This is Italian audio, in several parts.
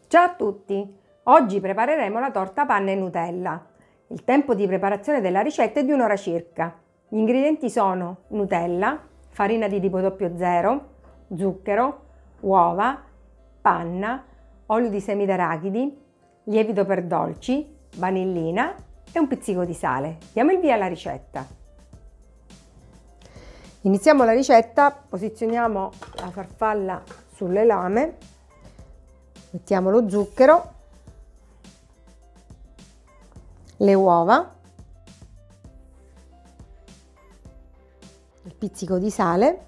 Ciao a tutti! Oggi prepareremo la torta panna e Nutella. Il tempo di preparazione della ricetta è di un'ora circa. Gli ingredienti sono Nutella, farina di tipo 00, zucchero, uova, panna, olio di semi d'arachidi, lievito per dolci, vanillina e un pizzico di sale. Diamo il via alla ricetta. Iniziamo la ricetta, posizioniamo la farfalla sulle lame, mettiamo lo zucchero, le uova, il pizzico di sale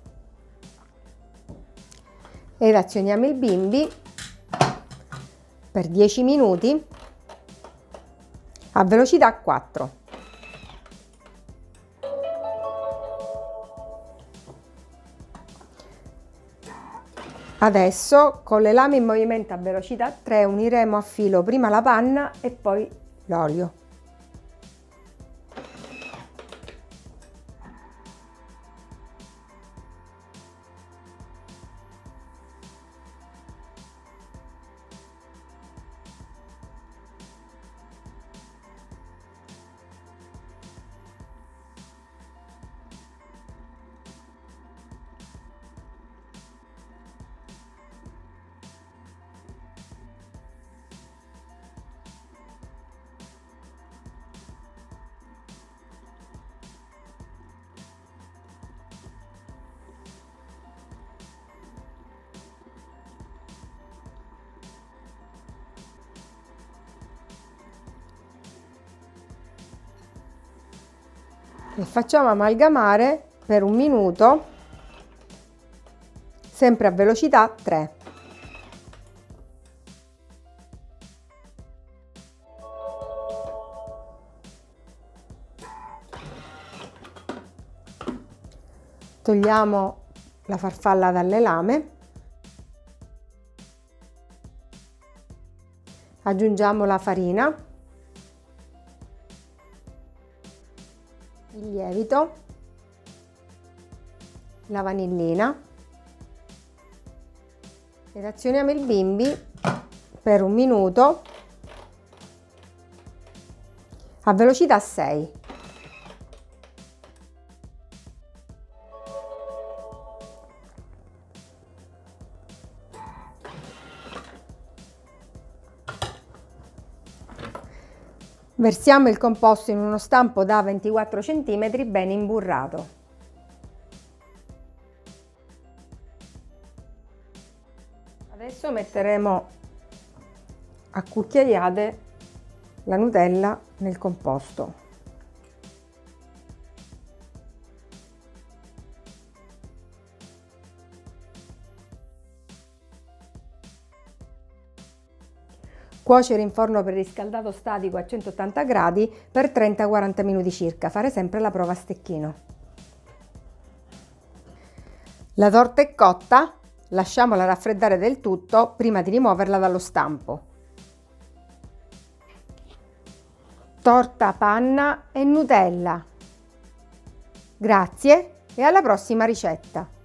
ed azioniamo il bimbi per 10 minuti a velocità 4. Adesso con le lame in movimento a velocità 3 uniremo a filo prima la panna e poi l'olio. E facciamo amalgamare per 1 minuto, sempre a velocità 3. Togliamo la farfalla dalle lame, aggiungiamo la farina, il lievito, la vanillina ed azioniamo il bimbi per 1 minuto a velocità 6. Versiamo il composto in uno stampo da 24 cm ben imburrato. Adesso metteremo a cucchiaiate la Nutella nel composto. Cuocere in forno preriscaldato statico a 180 gradi per 30-40 minuti circa. Fare sempre la prova a stecchino. La torta è cotta, lasciamola raffreddare del tutto prima di rimuoverla dallo stampo. Torta, panna e Nutella. Grazie e alla prossima ricetta!